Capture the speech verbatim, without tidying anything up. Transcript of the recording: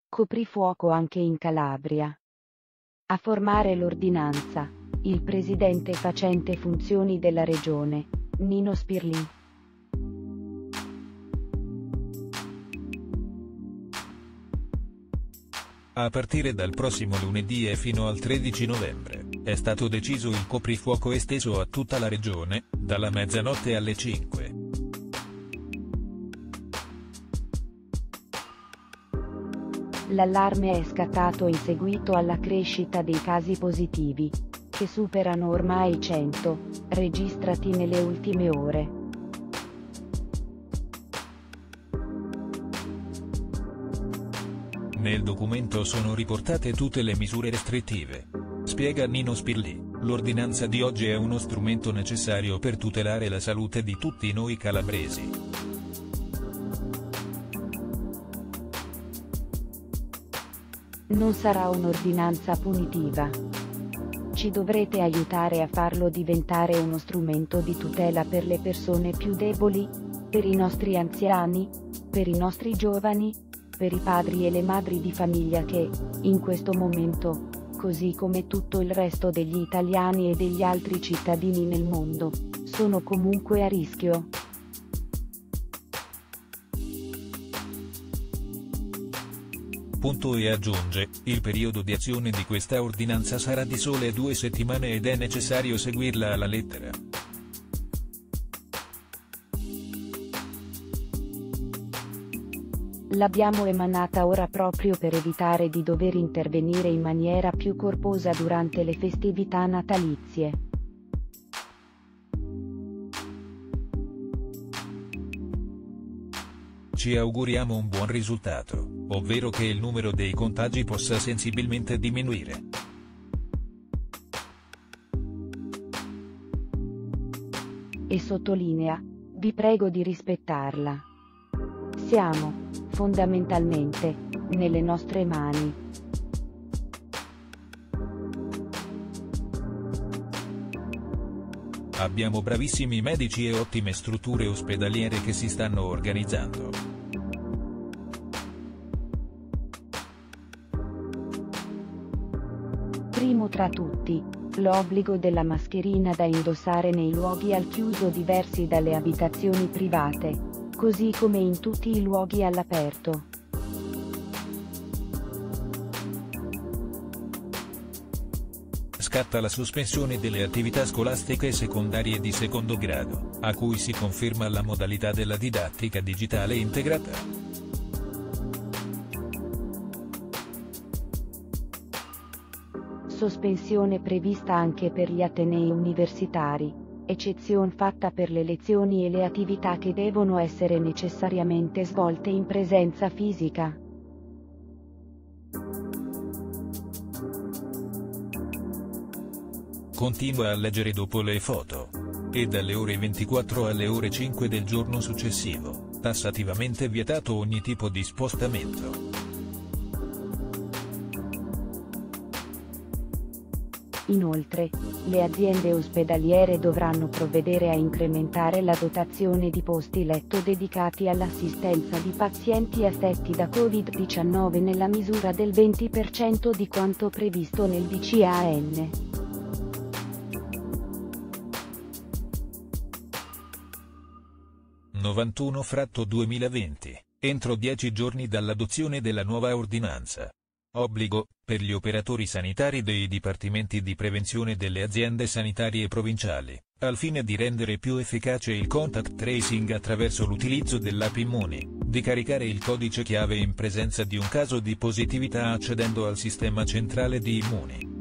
Coprifuoco anche in Calabria. A formare l'ordinanza, il presidente facente funzioni della regione, Nino Spirlì. A partire dal prossimo lunedì e fino al tredici novembre, è stato deciso il coprifuoco esteso a tutta la regione, dalla mezzanotte alle cinque. L'allarme è scattato in seguito alla crescita dei casi positivi, che superano ormai i cento, registrati nelle ultime ore. Nel documento sono riportate tutte le misure restrittive. Spiega Nino Spirlì, l'ordinanza di oggi è uno strumento necessario per tutelare la salute di tutti noi calabresi. Non sarà un'ordinanza punitiva. Ci dovrete aiutare a farlo diventare uno strumento di tutela per le persone più deboli, per i nostri anziani, per i nostri giovani, per i padri e le madri di famiglia che, in questo momento, così come tutto il resto degli italiani e degli altri cittadini nel mondo, sono comunque a rischio. Punto e aggiunge, il periodo di azione di questa ordinanza sarà di sole due settimane ed è necessario seguirla alla lettera. L'abbiamo emanata ora proprio per evitare di dover intervenire in maniera più corposa durante le festività natalizie. Ci auguriamo un buon risultato, ovvero che il numero dei contagi possa sensibilmente diminuire. E sottolinea, vi prego di rispettarla. Siamo, fondamentalmente, nelle nostre mani. Abbiamo bravissimi medici e ottime strutture ospedaliere che si stanno organizzando. Primo tra tutti, l'obbligo della mascherina da indossare nei luoghi al chiuso diversi dalle abitazioni private, così come in tutti i luoghi all'aperto. Scatta la sospensione delle attività scolastiche secondarie di secondo grado, a cui si conferma la modalità della didattica digitale integrata. Sospensione prevista anche per gli atenei universitari, eccezion fatta per le lezioni e le attività che devono essere necessariamente svolte in presenza fisica. Continua a leggere dopo le foto. E dalle ore ventiquattro alle ore cinque del giorno successivo, tassativamente vietato ogni tipo di spostamento. Inoltre, le aziende ospedaliere dovranno provvedere a incrementare la dotazione di posti letto dedicati all'assistenza di pazienti affetti da Covid diciannove nella misura del venti per cento di quanto previsto nel D C A N. novantuno fratto duemilaventi, entro dieci giorni dall'adozione della nuova ordinanza. Obbligo, per gli operatori sanitari dei dipartimenti di prevenzione delle aziende sanitarie provinciali, al fine di rendere più efficace il contact tracing attraverso l'utilizzo dell'app Immuni, di caricare il codice chiave in presenza di un caso di positività accedendo al sistema centrale di Immuni.